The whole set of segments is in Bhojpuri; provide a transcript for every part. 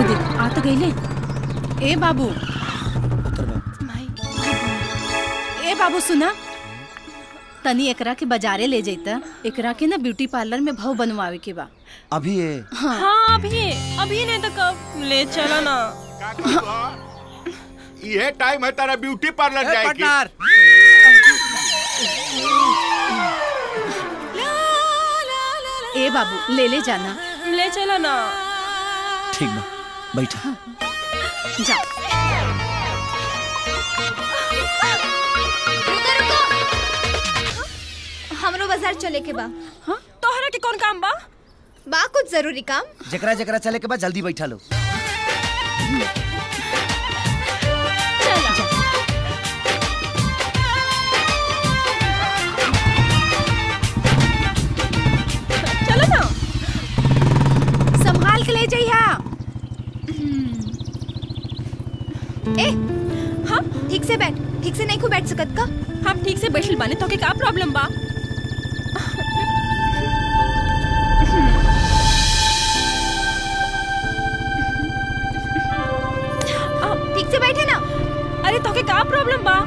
दे आ तो गईले। ए बाबू ए बाबू सुना, तनी एकरा के बाजारे ले जाता। एकरा के ना ब्यूटी पार्लर में भाव बनवावे के बा। अभी है? हाँ अभी नहीं तो कब ले चला ना। ये टाइम है तारा ब्यूटी पार्लर जाएगी। ए बाबू ले जाना। ले चला ना। ठीक बा, बैठा। जा। हमरो बाजार चले के बा। हाँ? तोहरा के कौन काम बा? बा कुछ जरूरी काम। जकरा जकरा चले के बाद जल्दी बैठा लो। चलो ना। संभाल के ले जाइया। ए, हाँ ठीक से बैठ। ठीक से नहीं को बैठ सकत का? हम ठीक से बैठल बाने तो के का प्रॉब्लम बा? ठीक से बैठे ना। अरे तो के का प्रॉब्लम बा?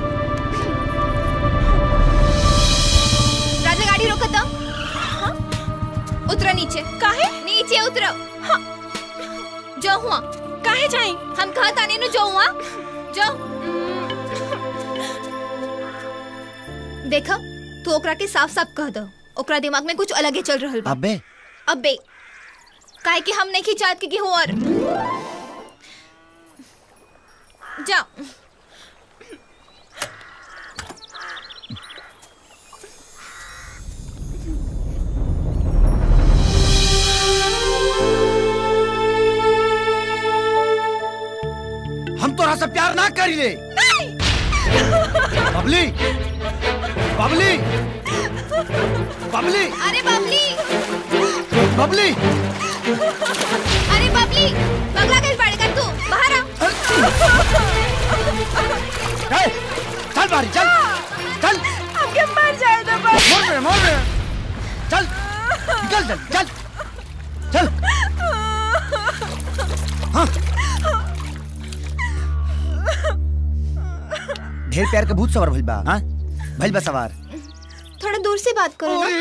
राजा गाड़ी रोका था। हाँ? उतरो नीचे। काहे? नीचे उतरो। हाँ। जो हुआ? काहे जाई? हम कहा ताने नु जो हुआ? जो। देखा, तू ओकरा के साफ साफ कह दो। ओकरा दिमाग में कुछ अलग ही चल रहल बा। अबे काहे कि हम नहीं खिंचात के केहू और। जा। हम तोरा से प्यार ना करिए। बबली, बबली, बबली। अरे बबली, बबली। अरे बबली, पगला कैसे पड़ेगा तू? बाहर आ। चल बारी, चल, चल। हम क्या मर जाए तो बस। मोर में, चल, निकल चल, चल, चल। हाँ। ढेर प्यार के भूत सवार भइल बा। हाँ? भइल बा सवार। थोड़ा दूर से बात करो ना।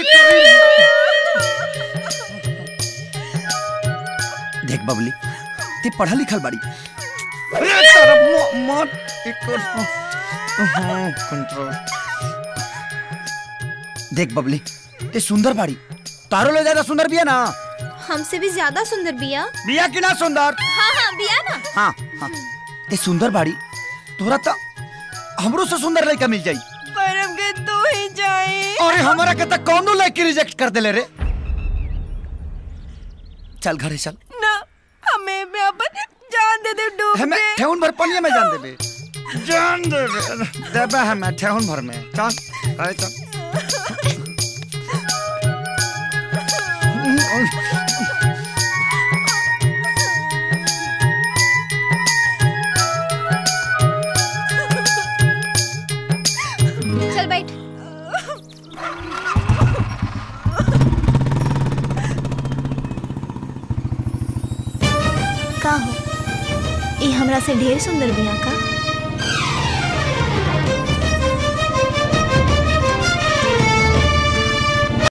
देख बबली, ते पढ़ा लिखल बाड़ी। कंट्रोल। देख बबली, ते सुंदर बाड़ी। तारो ले ज्यादा सुंदर बिया ना। हमसे भी ज्यादा सुंदर बिया। बिया की ना सुंदर? हाँ बिया ना। हाँ हाँ, ते सुंदर बाड़ी। तोरा तो हमरो से सुंदर लड़का मिल जाई। पर हम के तू ही जाई। अरे हमारा के तो कौनो लड़की रिजेक्ट कर देले रे। चल घरे चल। ना, हमें भी अपन जान दे दे डूब हमें ठेहुन भर पनिया में जान देबे। जान देबे। देबे हमें ठेहुन भर में। चल, अरे चल। चल बैठ। का हो? ये हमरा से ढेर सुंदर बिया का?